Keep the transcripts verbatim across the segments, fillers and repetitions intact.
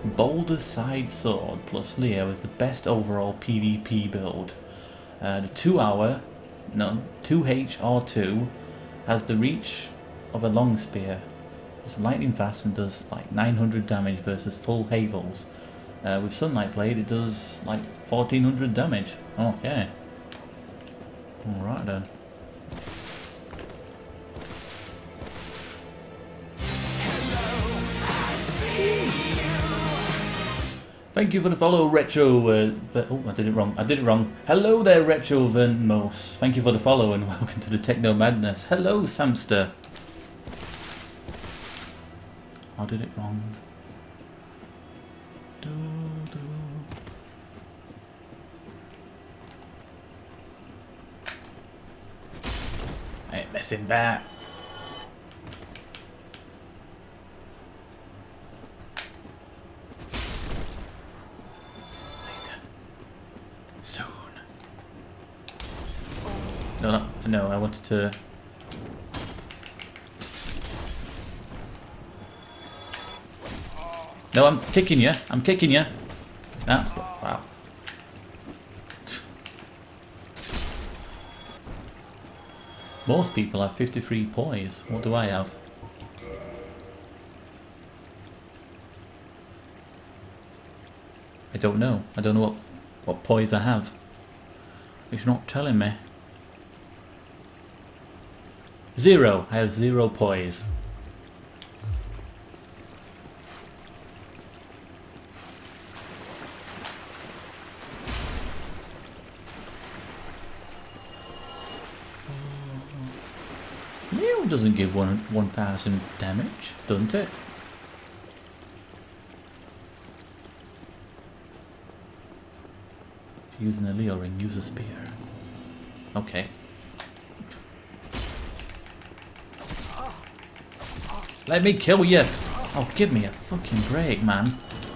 Boulder Side Sword plus Leo is the best overall PvP build. Uh, the two hour, no, two H R two has the reach of a long spear. It's lightning fast and does like nine hundred damage versus full Havels. Uh, with Sunlight Blade it does like fourteen hundred damage. Okay. Alright then. Thank you for the follow, Retro. Uh, oh, I did it wrong. I did it wrong. Hello there, Retro Venmos. Thank you for the follow and welcome to the Techno Madness. Hello, Samster. I did it wrong. Do, do. I ain't messing back. Soon. No, no, no, I wanted to... No, I'm kicking you. I'm kicking you. That's what... Wow. Most people have fifty-three poise. What do I have? I don't know. I don't know what... what poise I have. It's not telling me. Zero. I have zero poise. Leo doesn't give one one thousand damage, doesn't it? Using a Leo ring, use a spear. Okay. Let me kill you! Oh, give me a fucking break, man.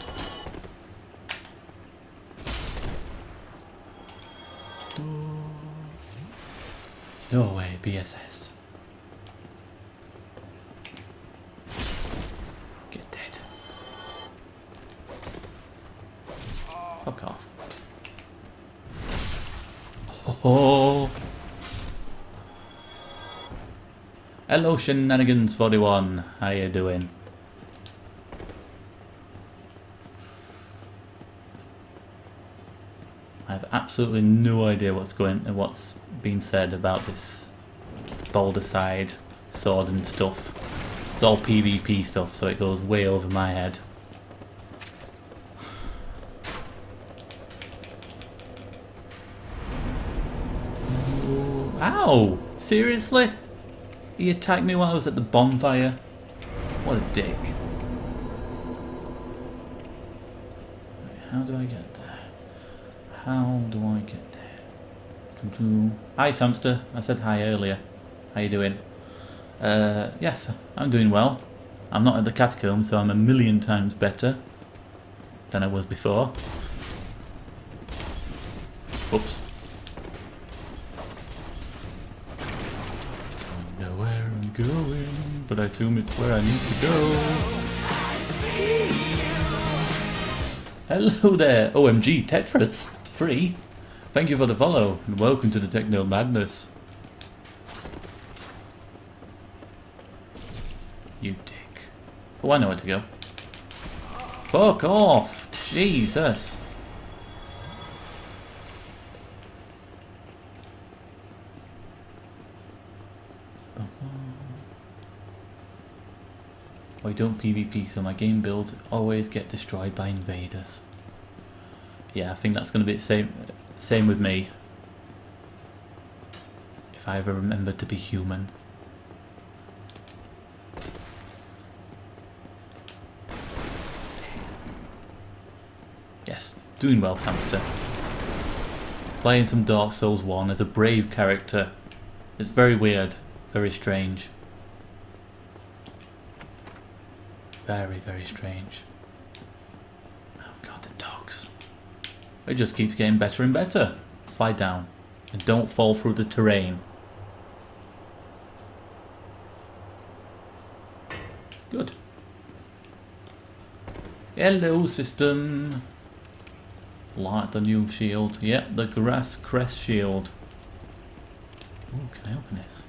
No way, B S S. Get dead. Fuck off. Oh. Hello Shenanigans forty-one, how you doing? I have absolutely no idea what's going what's being said about this Boulder Side sword and stuff. It's all PvP stuff, so it goes way over my head. Ow! Seriously? He attacked me while I was at the bonfire? What a dick. How do I get there? How do I get there? Hi Samster, I said hi earlier. How you doing? Uh, yes, I'm doing well. I'm not at the catacomb, so I'm a million times better than I was before. Oops. Going, but I assume it's where I need to go. Hello there, O M G Tetris, free. Thank you for the follow and welcome to the Techno Madness. You dick. Oh, I know where to go. Fuck off! Jesus. I don't PvP, so my game builds always get destroyed by invaders. Yeah, I think that's going to be the same, same with me. If I ever remember to be human. Yes, doing well, Samster. Playing some Dark Souls one as a brave character. It's very weird, very strange. Very, very strange. Oh god, the dogs. It just keeps getting better and better. Slide down. And don't fall through the terrain. Good. Hello, system. Like the new shield. Yep, the grass crest shield. Ooh, can I open this?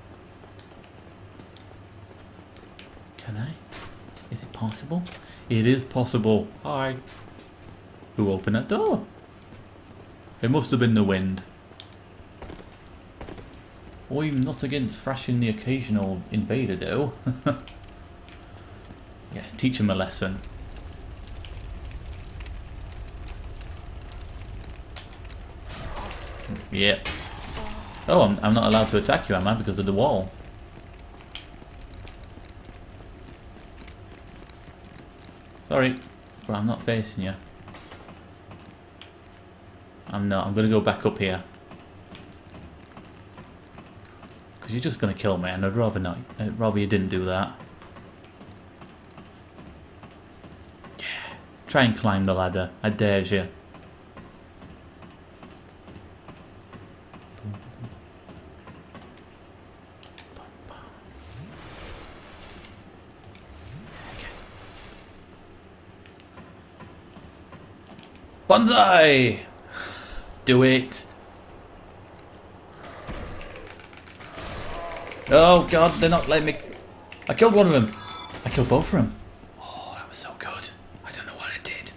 Can I? Is it possible? It is possible. Hi. Who opened that door? It must have been the wind. I'm not against thrashing the occasional invader though. Yes, teach him a lesson. Yep. Oh, I'm, I'm not allowed to attack you, am I? Because of the wall. Sorry, but I'm not facing you. I'm not. I'm going to go back up here. Because you're just going to kill me, and I'd rather not. I'd rather you didn't do that. Yeah. Try and climb the ladder. I dare you. Bonsai! Do it! Oh god, they're not letting me... I killed one of them! I killed both of them! Oh, that was so good. I don't know what I did.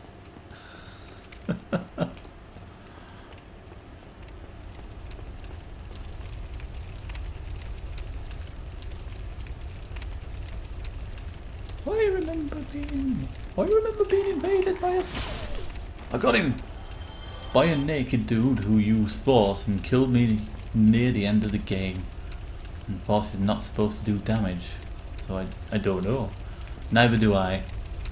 I remember being... I remember being invaded by a... I got him! By a naked dude who used force and killed me near the end of the game. And force is not supposed to do damage, so I, I don't know. Neither do I.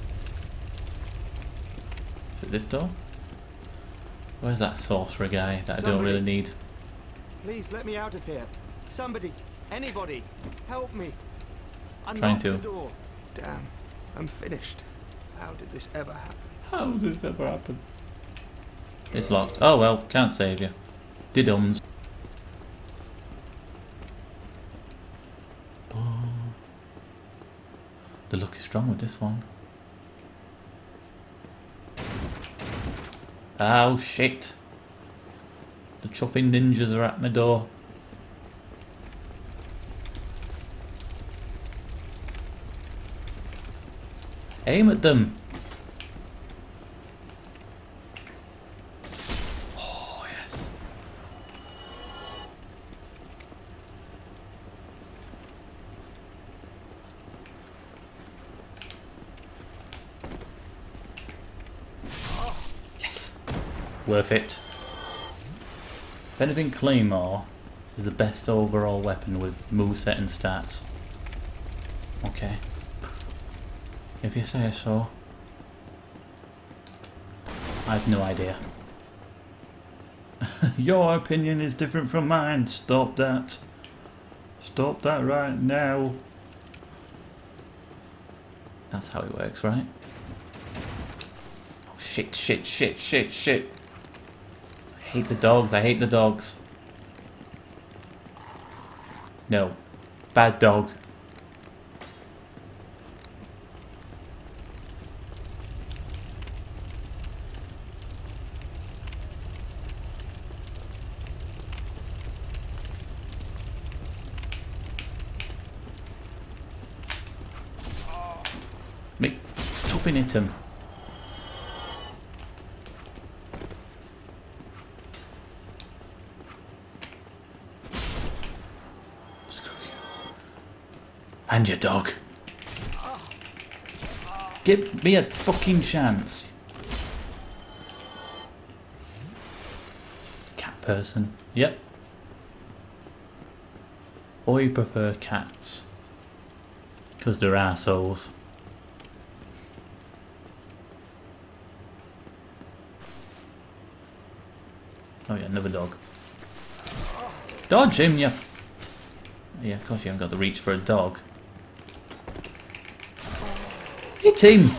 Is it this door? Where's that sorcerer guy that Somebody, I don't really need? Please let me out of here. Somebody, anybody, help me. Unlock Trying to. the door. Damn, I'm finished. How did this ever happen? How did this ever happen? It's locked. Oh well, can't save you. Didums. The luck is strong with this one. Oh shit. The chuffing ninjas are at my door. Aim at them. Oh yes. Yes. Worth it. If anything, Claymore is the best overall weapon with moveset and stats. Okay. If you say so. I have no idea. Your opinion is different from mine. Stop that. Stop that right now. That's how it works, right? Oh shit, shit, shit, shit, shit. I hate the dogs, I hate the dogs. No. Bad dog. Make chopping at him. Screw you. And your dog. Give me a fucking chance. Cat person. Yep. I prefer cats. Because they're assholes. Oh yeah, another dog. Dodge him, you... Yeah, of course you haven't got the reach for a dog. Hit him!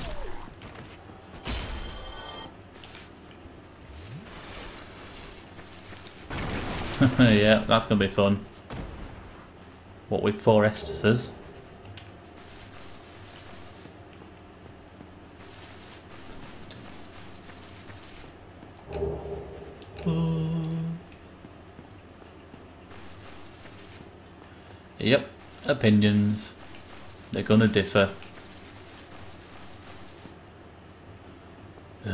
Yeah, that's gonna be fun. What with four Estises. Yep, opinions. They're gonna differ. Ugh.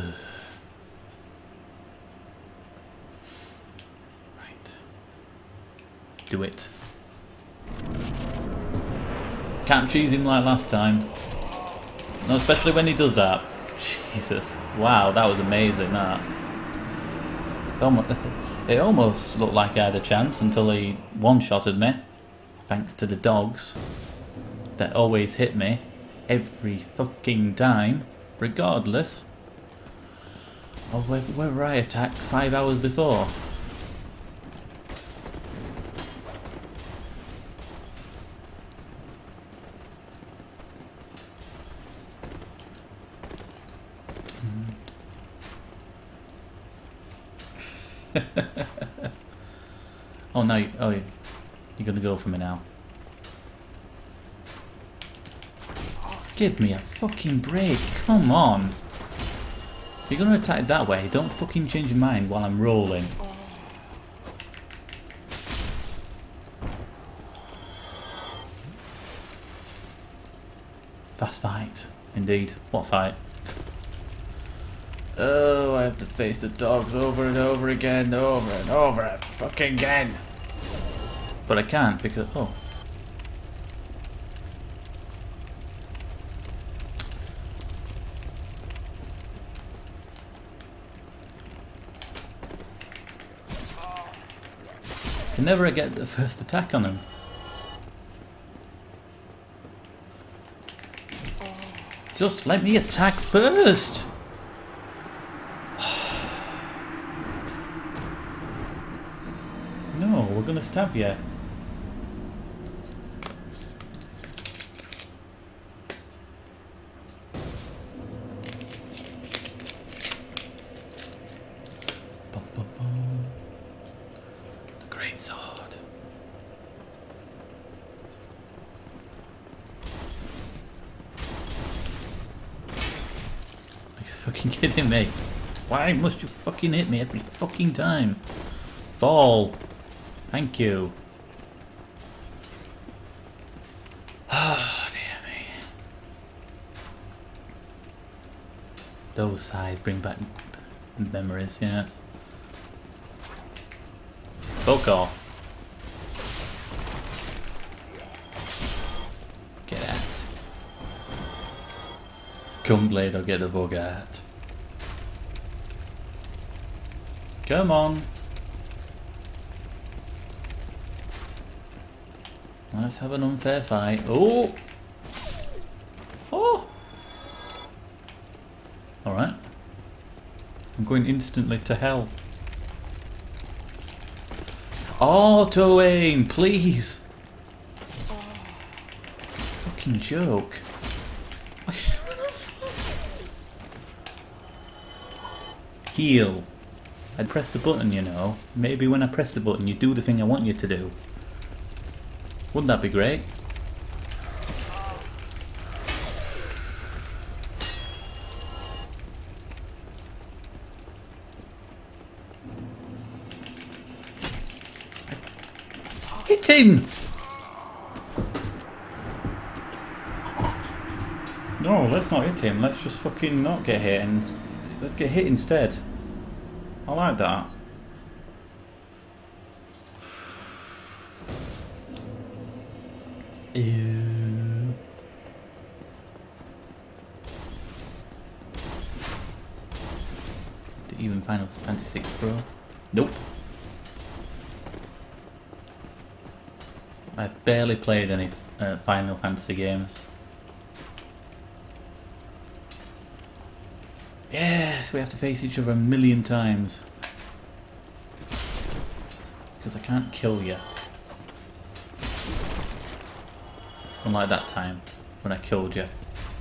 Right. Do it. Can't cheese him like last time. No, especially when he does that. Jesus. Wow, that was amazing, that. Almost, it almost looked like I had a chance until he one-shotted me. Thanks to the dogs. That always hit me. Every fucking time. Regardless of whether I attacked five hours before. Oh no! You, oh, you're gonna go for me now. Give me a fucking break! Come on! If you're gonna attack that way, don't fucking change your mind while I'm rolling. Fast fight, indeed. What fight? Oh, I have to face the dogs over and over again, over and over and fucking again. But I can't because... oh. I can never get the first attack on him. Just let me attack first! No, we're gonna stab you. Bum, bum, bum. The great sword. Are you fucking kidding me? Why must you fucking hit me every fucking time? Fall. Thank you. Oh, dear me. Those sighs bring back memories, yes. Fuck off. Get out. Come blade or get the fuck out. Come on. Let's have an unfair fight. Oh! Oh! Alright. I'm going instantly to hell. Auto aim, please! Fucking joke. Heal. I'd press the button, you know. Maybe when I press the button you do the thing I want you to do. Wouldn't that be great? Hit him! No, let's not hit him. Let's just fucking not get hit and let's get hit instead. I like that. Ew. Did even Final Fantasy six Pro? Nope. I've barely played any uh, Final Fantasy games. Yes, we have to face each other a million times. Because I can't kill you. Unlike that time when I killed you.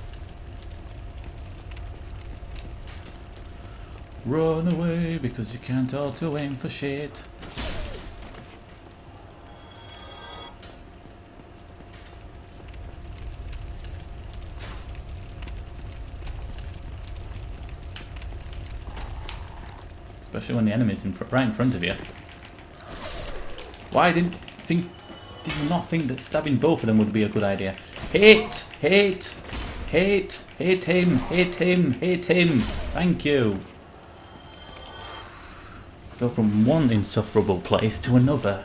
Run away because you can't auto aim for shit. Especially when the enemy's in fr right in front of you. Why didn't think did not think that stabbing both of them would be a good idea. Hit! Hit! Hit! Hit him! Hit him! Hit him! Thank you! Go from one insufferable place to another.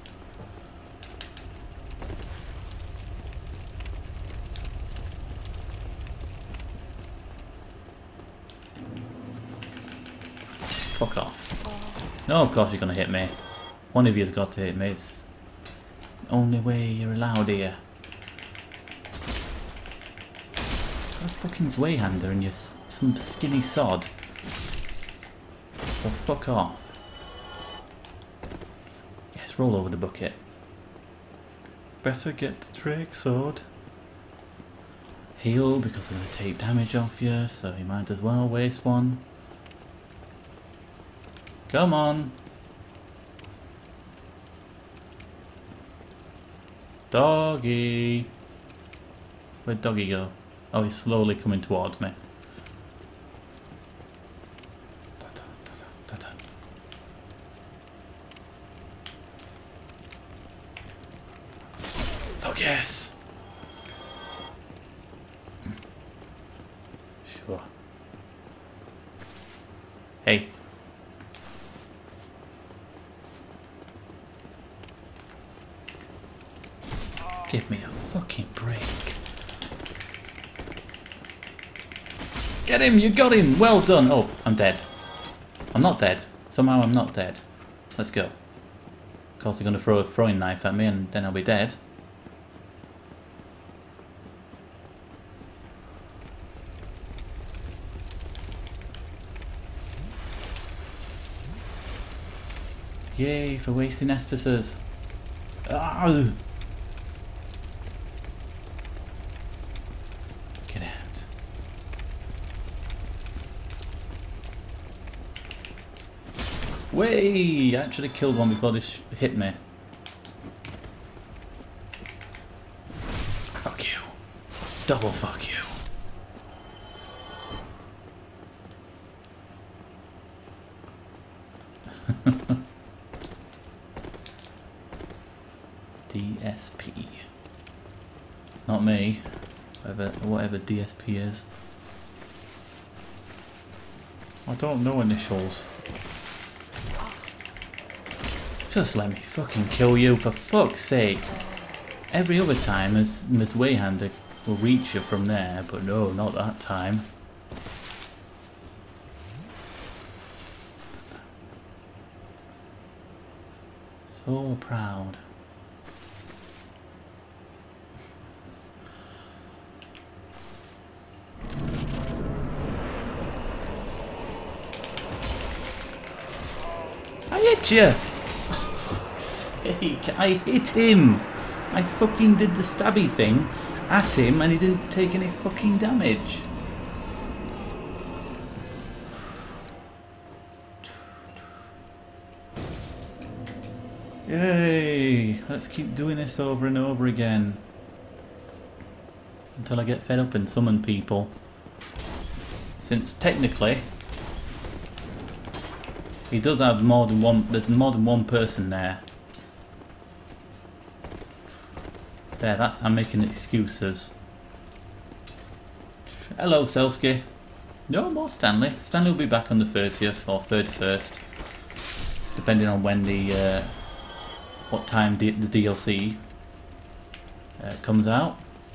Fuck off. No, of course you're gonna hit me. One of you's got to hit me. It's the only way you're allowed here. Got a fucking Zweihander and you're some skinny sod. So fuck off. Yes, roll over the bucket. Better get the Drake sword. Heal because I'm going to take damage off you, so you might as well waste one. Come on. Doggy. Where'd Doggy go? Oh, he's slowly coming towards me. Fuck yes! Sure. Hey. Give me a fucking break. Get him! You got him! Well done! Oh, I'm dead. I'm not dead. Somehow I'm not dead. Let's go. Of course they're going to throw a throwing knife at me and then I'll be dead. Yay for wasting Estus's. Ah! Get out. Way! I actually killed one before this hit me. Fuck you. Double fuck you. D S P. Not me. Whatever, whatever D S P is. I don't know initials. Just let me fucking kill you, for fuck's sake. Every other time, as Miss Zweihander will reach you from there, but no, not that time. So proud. I hit you! I hit him! I fucking did the stabby thing at him and he didn't take any fucking damage. Yay! Let's keep doing this over and over again. Until I get fed up and summon people. Since technically he does have more than one, there's more than one person there. There, that's, I'm making excuses. Hello, Selski. No more Stanley. Stanley will be back on the thirtieth or thirty-first. Depending on when the, uh, what time the, the D L C uh, comes out.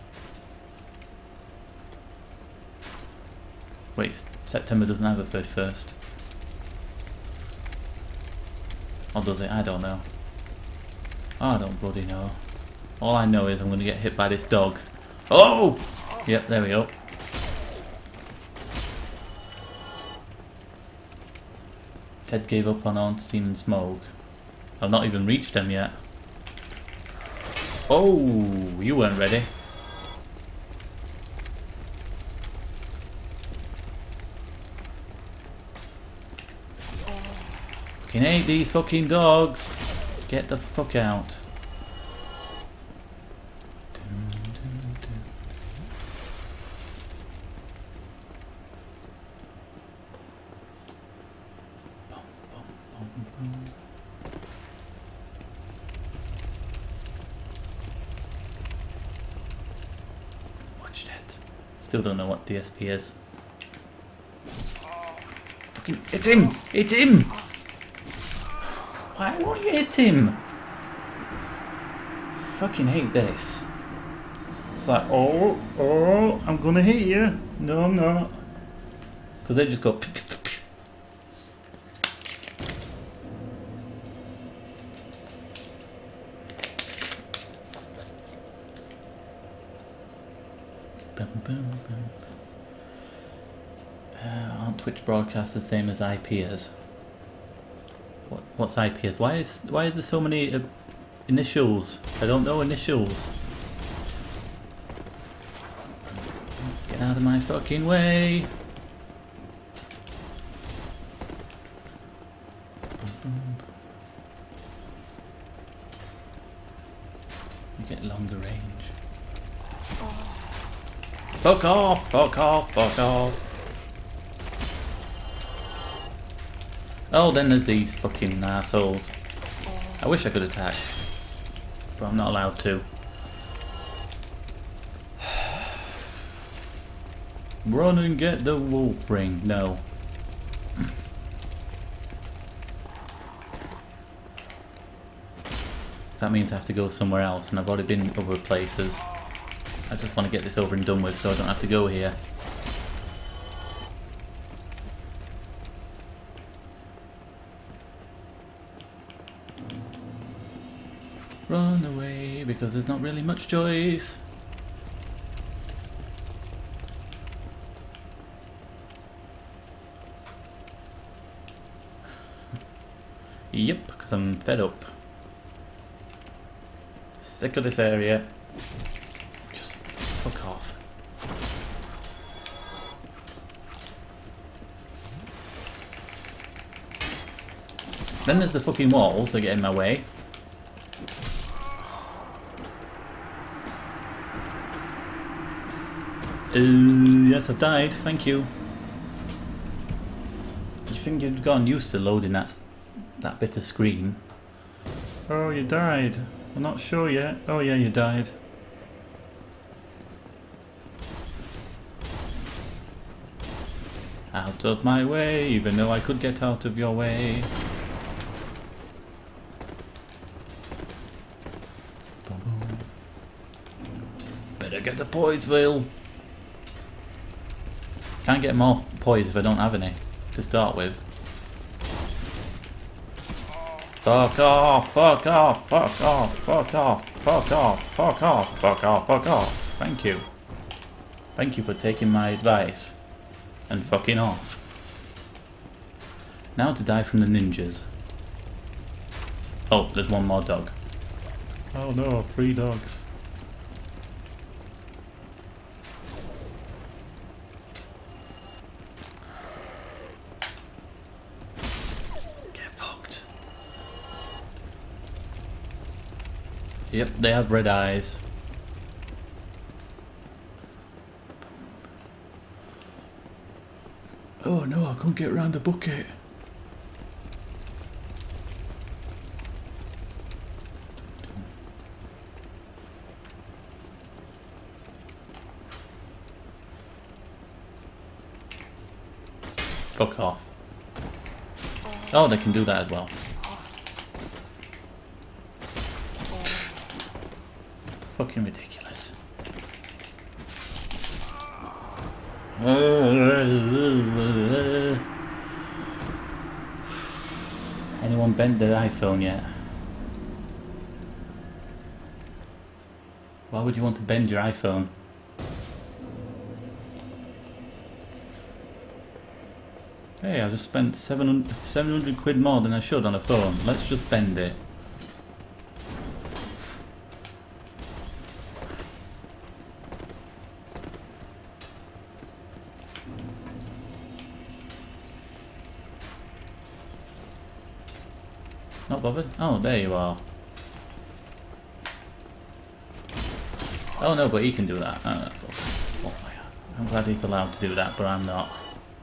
Wait, September doesn't have a thirty-first. Or does it? I don't know. I don't bloody know. All I know is I'm going to get hit by this dog. Oh! Yep, there we go. Ted gave up on Ornstein and Smoke. I've not even reached them yet. Oh! You weren't ready. Fucking hate these fucking dogs. Get the fuck out. Shit. Still don't know what D S P is. Fucking hit him! Hit him! Why won't you hit him? I fucking hate this. It's like, oh, oh, I'm gonna hit you. No, I'm not. Because they just go. Boom, boom, boom. Uh, aren't Twitch broadcasts the same as I P S? What, what's I P S? Why is why is there so many uh, initials? I don't know initials. Get out of my fucking way! You get longer range. Fuck off! Fuck off! Fuck off! Oh, then there's these fucking assholes. I wish I could attack, but I'm not allowed to. Run and get the wolf ring. No. That means I have to go somewhere else, and I've already been other places. I just want to get this over and done with so I don't have to go here. Run away, because there's not really much choice. Yep, because I'm fed up. Sick of this area. Just fuck off. Then there's the fucking walls that get in my way. Uh, yes, I've died, thank you. You think you'd gotten used to loading that, that bit of screen? Oh, you died. I'm not sure yet. Oh yeah, you died. Out of my way, even though I could get out of your way. Boom, boom. Better get the Poiseville. Can't get more poise if I don't have any to start with. Fuck off, fuck off, fuck off, fuck off, fuck off, fuck off, fuck off, fuck off. Thank you. Thank you for taking my advice and fucking off. Now to die from the ninjas. Oh, there's one more dog. Oh no, three dogs. Yep, they have red eyes. Oh no, I couldn't get around the bucket. Fuck off. Oh, they can do that as well. Fucking ridiculous. Anyone bent their iPhone yet? Why would you want to bend your iPhone? Hey, I just spent seven hundred quid more than I should on a phone. Let's just bend it. Not bothered? Oh, there you are. Oh no, but he can do that. Oh, that's awesome. Oh, I'm glad he's allowed to do that, but I'm not.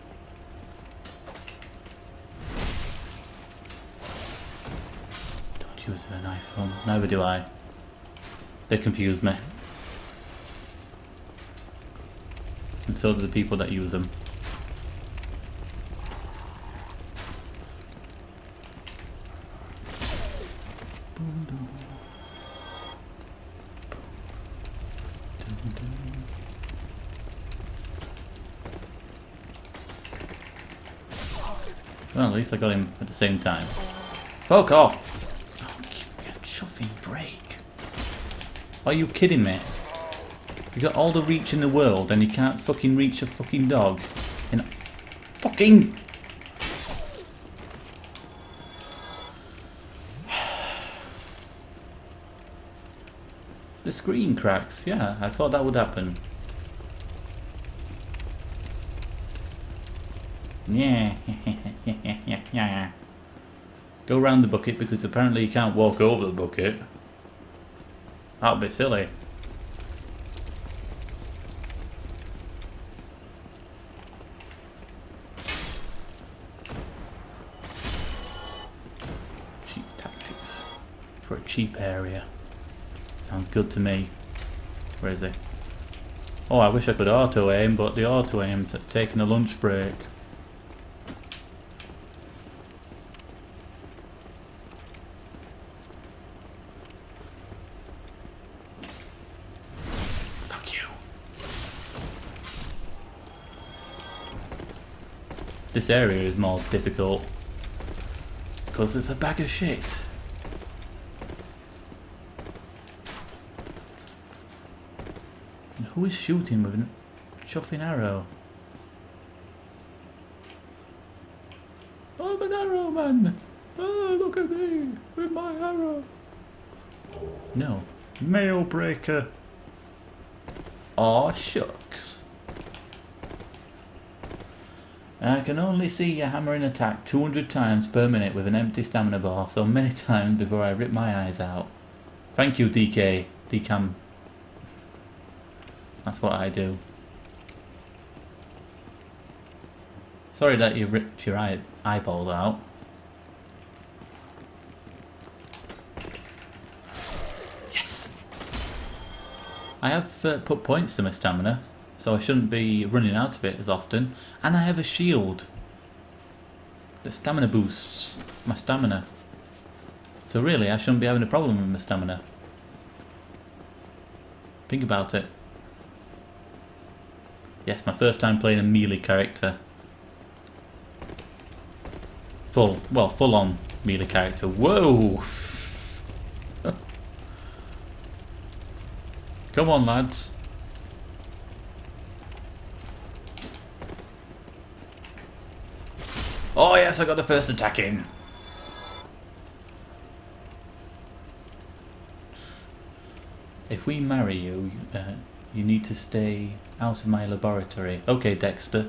Don't use an iPhone. Neither do I. They confuse me. And so do the people that use them. Well, at least I got him at the same time. Fuck off! Oh, give me a chuffing break. Are you kidding me? You got all the reach in the world and you can't fucking reach a fucking dog? In a fucking... The screen cracks. Yeah, I thought that would happen. Yeah. Yeah. Go round the bucket because apparently you can't walk over the bucket. That'd be silly. Cheap tactics for a cheap area. Sounds good to me. Where is he? Oh, I wish I could auto aim, but the auto aim's taking a lunch break. This area is more difficult because it's a bag of shit. And who is shooting with a chuffing arrow? I'm an arrow man! Oh, look at me with my arrow! No. Mail breaker! Aw, shucks. I can only see you hammering attack two hundred times per minute with an empty stamina bar, so many times before I rip my eyes out. Thank you, D K. D Cam. That's what I do. Sorry that you ripped your eye eyeballs out. Yes! I have uh, put points to my stamina, so I shouldn't be running out of it as often. And I have a shield that stamina boosts my stamina. So really, I shouldn't be having a problem with my stamina. Think about it. Yes, my first time playing a melee character. Full, well, full on melee character. Whoa! Come on, lads. Oh yes, I got the first attack in. If we marry you, uh, you need to stay out of my laboratory. Okay, Dexter.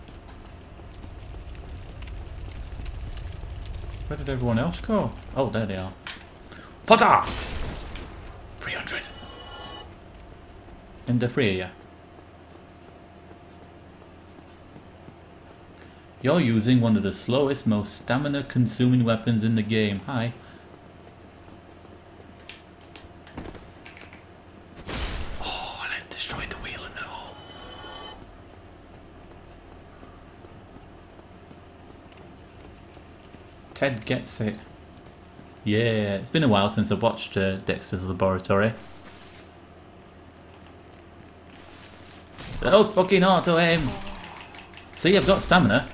Where did everyone else go? Oh, there they are. Fata! three hundred. And the three of you. You're using one of the slowest, most stamina-consuming weapons in the game. Hi. Oh, and I destroyed the wheel in the hole. Ted gets it. Yeah, it's been a while since I watched uh, Dexter's Laboratory. Oh, fucking auto aim! See, I've got stamina.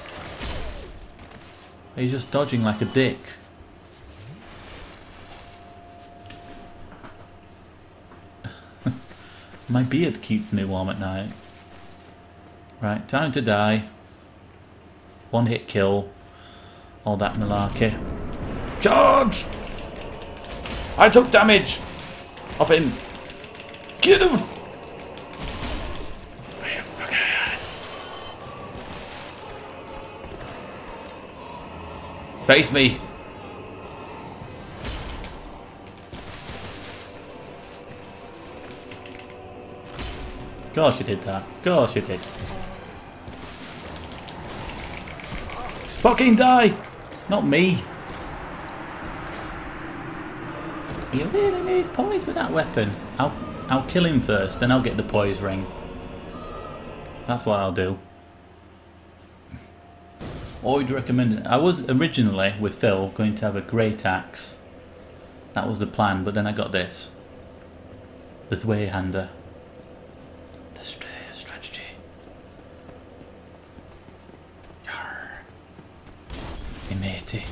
He's just dodging like a dick. My beard keeps me warm at night. Right, time to die. One hit kill. All that malarkey. Charge! I took damage off him. Get him! Face me! Gosh, you did that. Gosh, you did. Fucking die! Not me! You really need poise with that weapon. I'll, I'll kill him first, then I'll get the poise ring. That's what I'll do. What would you recommend? I was originally, with Phil, going to have a great axe. That was the plan, but then I got this. The Zweihander. The st strategy. Yarr. Hey matey.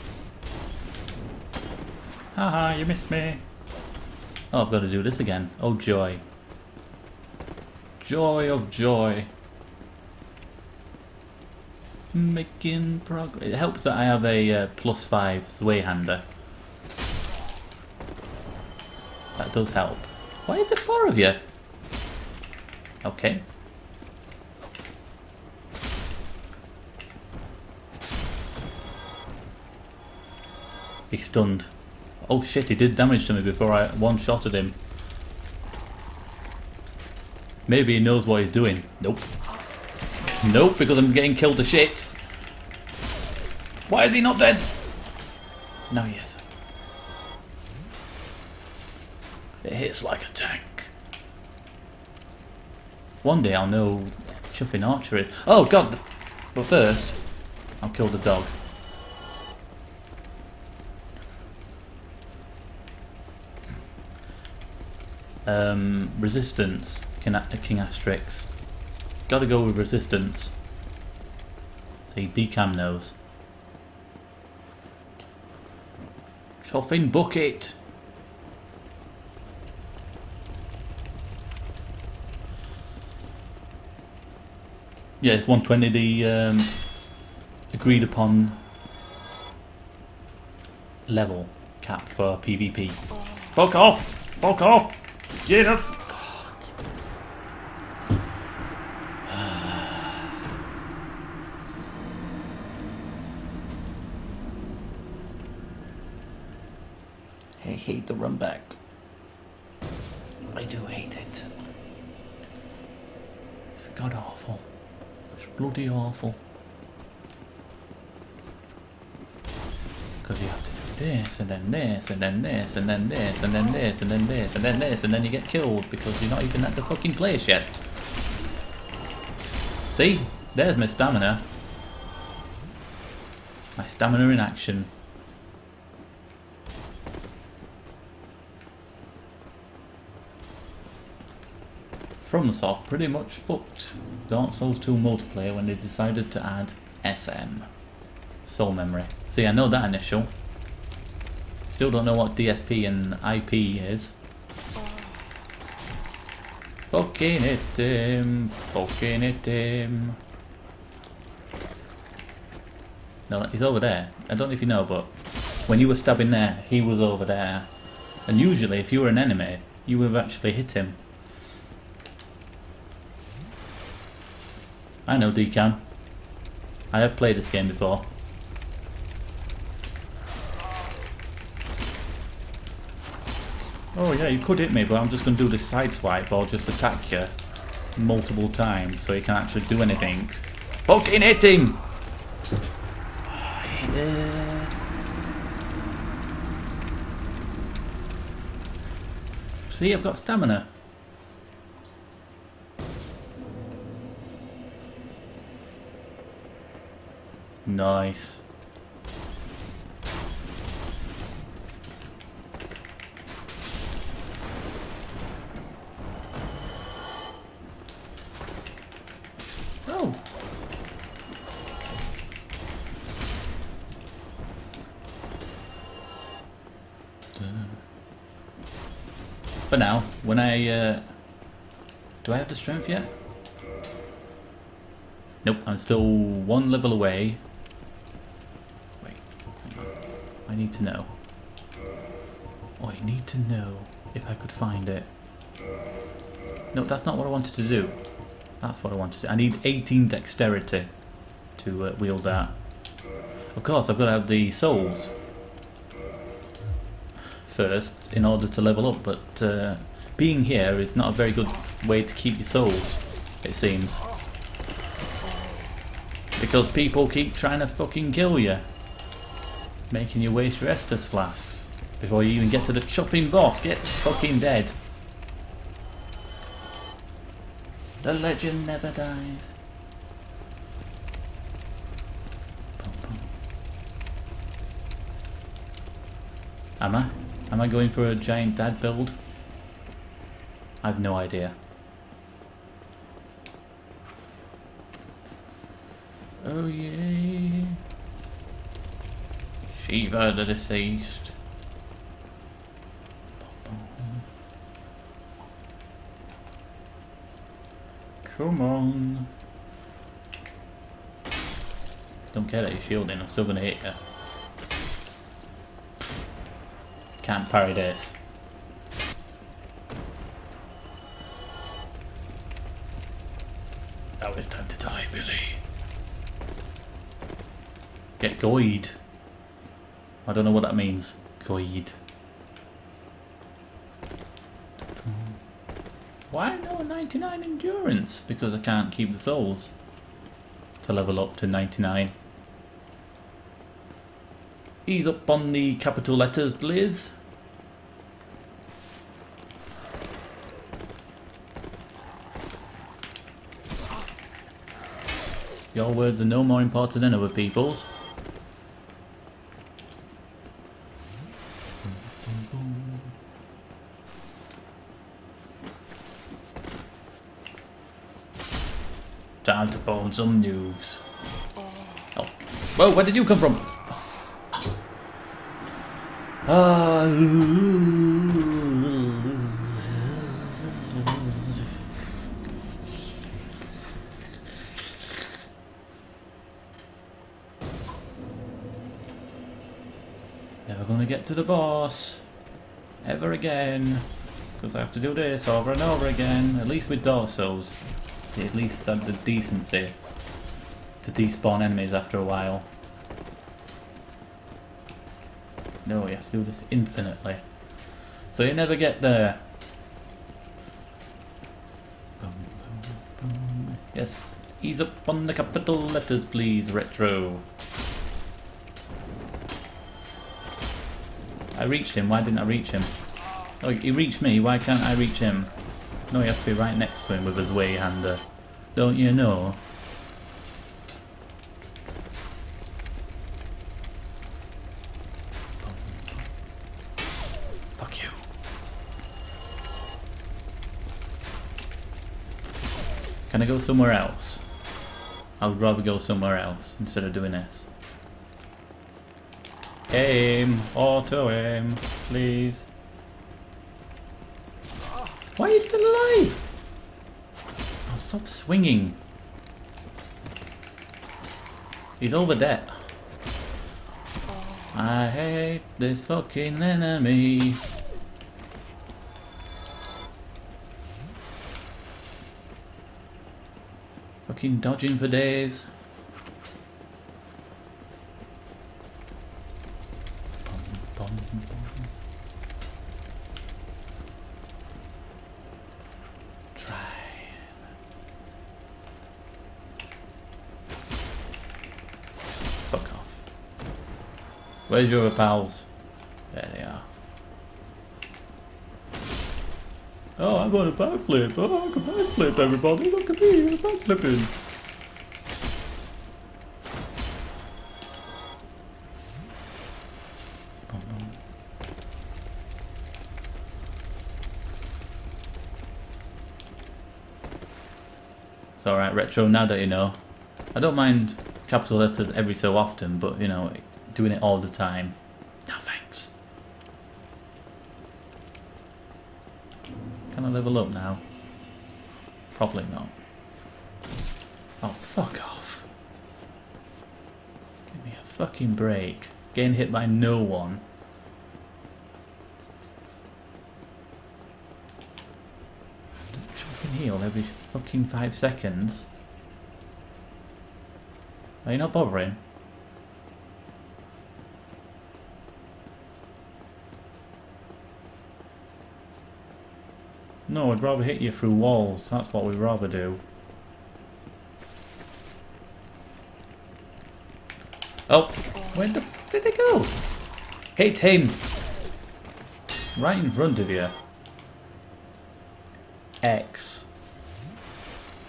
Haha, you missed me. Oh, I've got to do this again. Oh joy. Joy of joy. Making progress. It helps that I have a uh, plus five Zweihander. That does help. Why is there four of you? Okay. He's stunned. Oh shit, he did damage to me before I one-shotted him. Maybe he knows what he's doing. Nope. Nope, because I'm getting killed to shit. Why is he not dead? Now he is. It hits like a tank. One day I'll know what this chuffing archer is. Oh god! But first, I'll kill the dog. Um, resistance, King, King Asterix. Gotta go with resistance. See, Decam knows. Chuffing bucket! Yeah, it's one twenty, the um, agreed upon level cap for PvP. Fuck off! Fuck off! Get up! I hate the run back. I do hate it. It's god awful. It's bloody awful. Because you have to do this, and then this, and then this, and then this, and then this, and then this, and then this, and then you get killed because you're not even at the fucking place yet. See? There's my stamina. My stamina in action. FromSoft pretty much fucked Dark Souls two multiplayer when they decided to add S M. Soul memory. See, I know that initial. Still don't know what D S P and I P is. Fucking hit him. Fucking hit him. No, he's over there. I don't know if you know, but when you were stabbing there, he was over there. And usually, if you were an enemy, you would have actually hit him. I know, Decam. I have played this game before. Oh yeah, you could hit me, but I'm just going to do this side swipe or just attack you multiple times so you can actually do anything. Fucking hit him! Oh, hit it. See, I've got stamina. Nice. Oh. For now, when I uh, do I have the strength yet? Nope, I'm still one level away. I need to know. Oh, I need to know if I could find it. No, that's not what I wanted to do. That's what I wanted to do. I need eighteen dexterity to uh, wield that. Of course, I've got to have the souls first in order to level up, but uh, being here is not a very good way to keep your souls, it seems. Because people keep trying to fucking kill you. Making you waste your Estus flasks before you even get to the chuffing boss. Get fucking dead. The legend never dies. Boom, boom. Am I? Am I going for a giant dad build? I've no idea. Oh yeah. Shiva the deceased. Come on. Don't care that you're shielding, I'm still gonna hit you. Can't parry this. Now it's time to die, Billy. Get goid. I don't know what that means. Goid. Why no ninety-nine endurance? Because I can't keep the souls to level up to ninety-nine. Ease up on the capital letters, please. Your words are no more important than other people's. Time to bone some noobs. Oh. Whoa, where did you come from? Uh, Never gonna get to the boss ever again, because I have to do this over and over again. At least with Dark Souls, they at least had the decency to despawn enemies after a while. No, you have to do this infinitely, so you never get there. Yes, ease up on the capital letters, please, Retro. I reached him, why didn't I reach him? Oh, he reached me, why can't I reach him? No, you have to be right next to him with his way-hander. Don't you know? Fuck you. Can I go somewhere else? I would rather go somewhere else instead of doing this. Aim, auto aim, please. Why are you still alive? Oh, stop swinging. He's over there. I hate this fucking enemy. Fucking dodging for days. Where's your other pals? There they are. Oh, I'm on a backflip. Oh, I can backflip, everybody. Look at me, I'm backflipping. It's alright, Retro, now that you know. I don't mind capital letters every so often, but, you know, doing it all the time. No thanks. Can I level up now? Probably not. Oh, fuck off. Give me a fucking break. Getting hit by no one. I have to chop and heal every fucking five seconds. Are you not bothering? No, I'd rather hit you through walls. That's what we'd rather do. Oh, where the f did they go? Hit him! Right in front of you. X.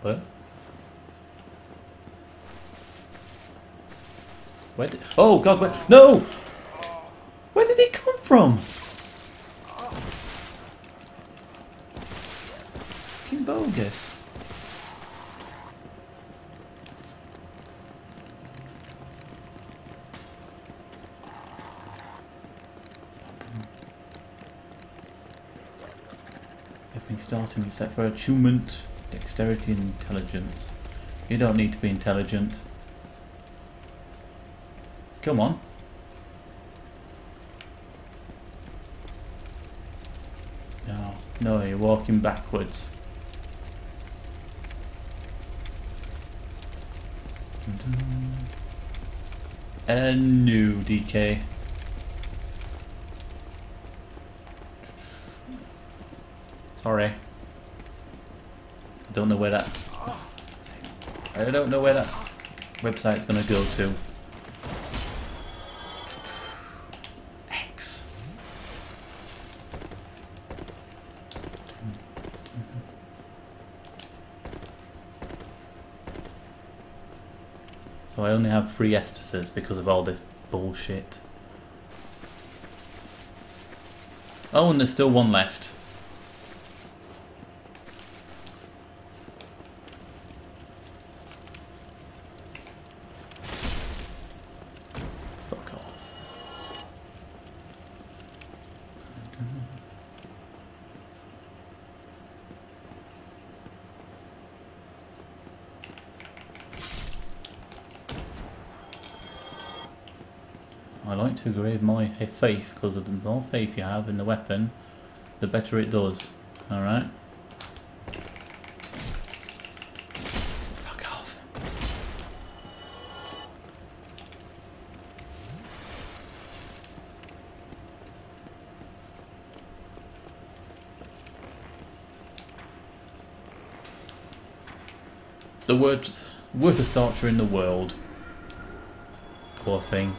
What? Where did... Oh god, where... No! Where did it come from? Fucking bogus. Everything starting except for attunement, dexterity and intelligence. You don't need to be intelligent. Come on. No, no, you're walking backwards. A new D K. Sorry. I don't know where that... I don't know where that website's gonna go to. X. So I only have three Estases because of all this bullshit. Oh, and there's still one left. Fuck off. I like to grade my faith because the more faith you have in the weapon, the better it does. Alright? Fuck off. The worst, worst archer in the world. Poor thing.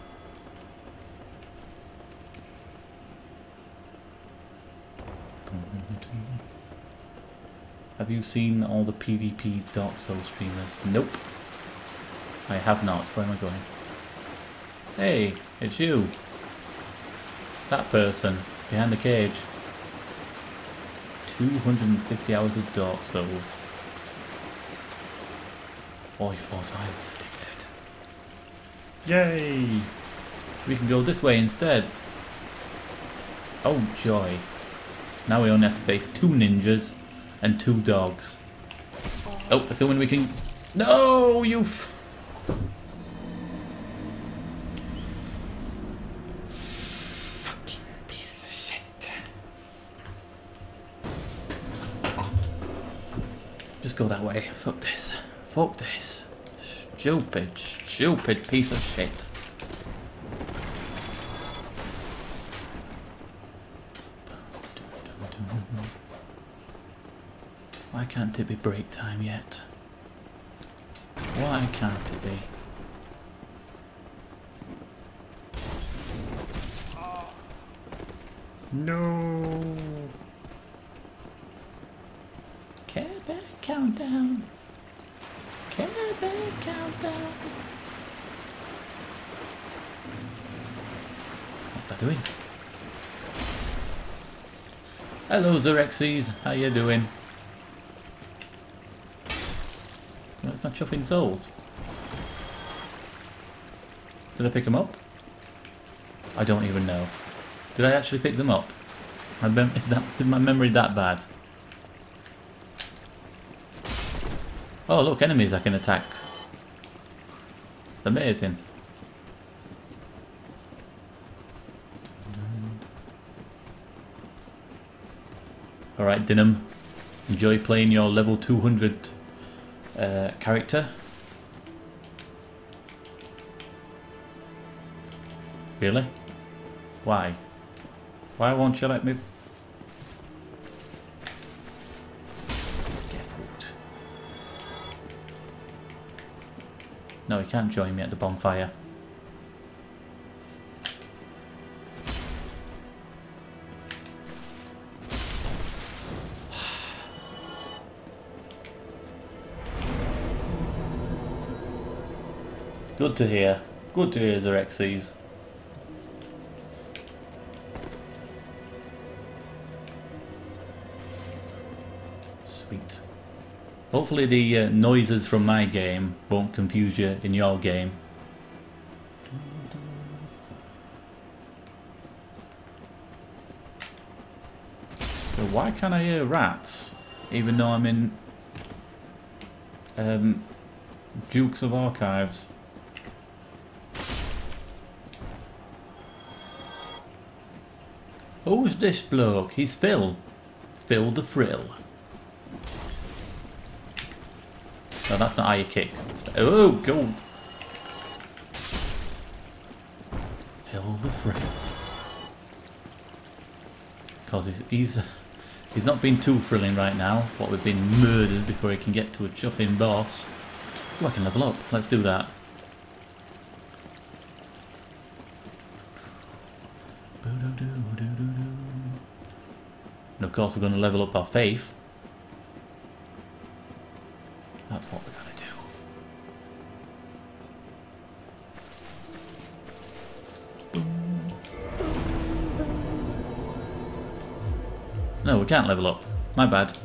Have you seen all the PvP Dark Souls streamers? Nope. I have not. Where am I going? Hey, it's you. That person behind the cage. two hundred fifty hours of Dark Souls. Oh, I thought I was addicted. Yay! We can go this way instead. Oh joy. Now we only have to face two ninjas and two dogs. Oh, assuming we can... No, you f... Fucking piece of shit. Just go that way. Fuck this. Fuck this. Stupid, stupid piece of shit. Why can't it be break time yet? Why can't it be? No. Care Bear countdown. Care Bear countdown. What's that doing? Hello Xerxes, how you doing? Where's my chuffing souls? Did I pick them up? I don't even know. Did I actually pick them up? My mem is, that, is my memory that bad? Oh look, enemies I can attack. It's amazing. Alright Dinham, enjoy playing your level two hundred uh, character. Really? Why? Why won't you let me? Get food. No, you can't join me at the bonfire. Good to hear. Good to hear, Xerxes. Sweet. Hopefully the uh, noises from my game won't confuse you in your game. So why can't I hear rats, even though I'm in um, Dukes of Archives? Who's this bloke? He's Phil. Phil the Frill. No, that's not how you kick. Oh, go! Phil the Frill. Because he's, he's he's not been too thrilling right now. What, we've been murdered before he can get to a chuffing boss. Oh, I can level up. Let's do that. And of course we're going to level up our faith. That's what we're going to do. No, we can't level up. My bad.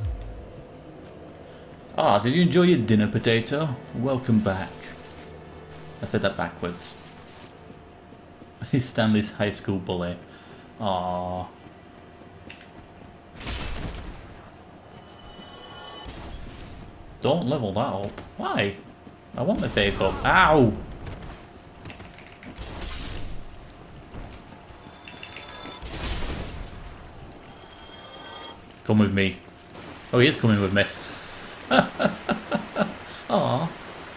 Ah, did you enjoy your dinner, potato? Welcome back. I said that backwards. He's Stanley's high school bully. Ah. Don't level that up. Why? I want my faith up. Ow! Come with me. Oh, he is coming with me. Aww.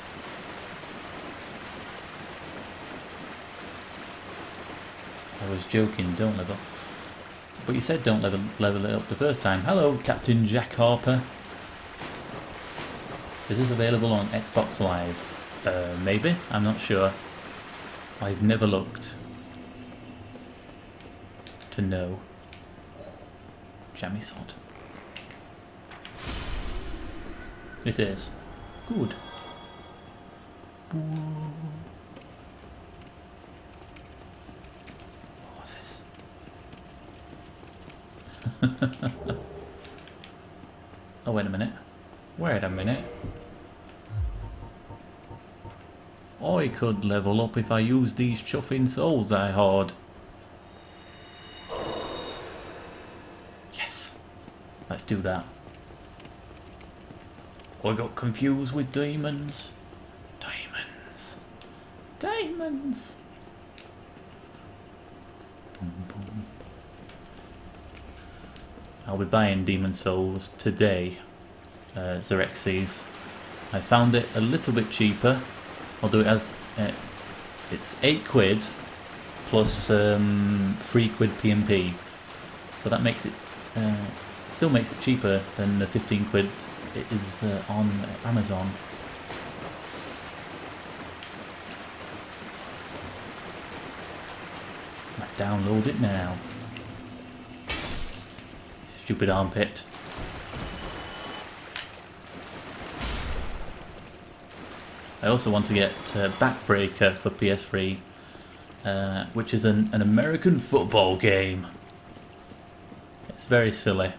I was joking, don't level. But you said don't level, level it up the first time. Hello, Captain Jack Harper. Is this available on Xbox Live? Uh, maybe? I'm not sure. I've never looked to know. Jammy sword. It is. Good. What's this? Oh, wait a minute. Wait a minute. I could level up if I used these chuffing souls I hoard. Yes. Let's do that. I got confused with demons. Diamonds. Diamonds. Boom, boom. I'll be buying Demon Souls today, uh, Xerxes. I found it a little bit cheaper, although it has, uh, it's eight quid plus um, three quid P M P, so that makes it, uh, still makes it cheaper than the fifteen quid it is uh, on Amazon. Might download it now. Stupid armpit. I also want to get uh, Backbreaker for P S three, uh, which is an, an American football game. It's very silly.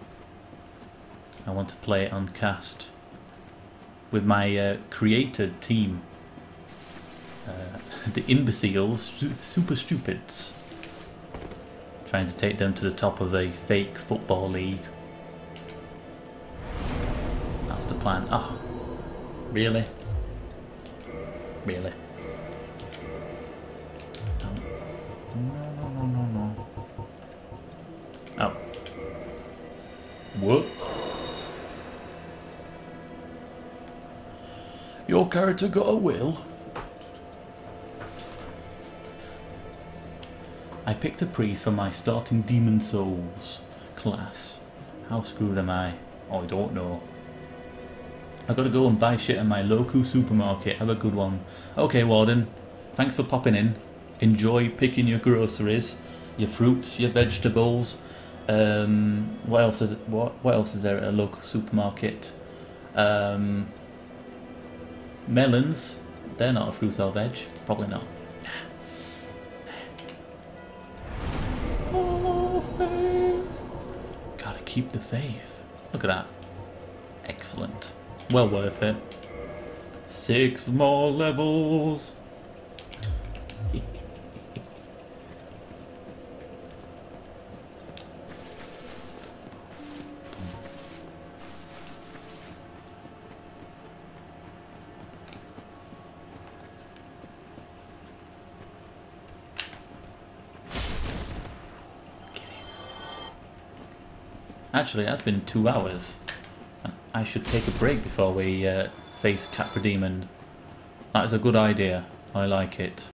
I want to play it on cast with my uh, created team. Uh, the imbeciles, super stupids. Trying to take them to the top of a fake football league. That's the plan. Oh, really? Really? No, no, no, no, no. Oh. What? Your character got a will? I picked a priest for my starting Demon Souls class. How screwed am I? Oh, I don't know. I gotta go and buy shit in my local supermarket. Have a good one. Okay, Warden. Thanks for popping in. Enjoy picking your groceries, your fruits, your vegetables. Um, what else is what? What else is there at a local supermarket? Um, melons. They're not a fruit or veg. Probably not. Oh, faith. Gotta keep the faith. Look at that. Excellent. Well worth it. Six more levels. Actually, that's been two hours. I should take a break before we uh, face Cat for Demon. That is a good idea. I like it.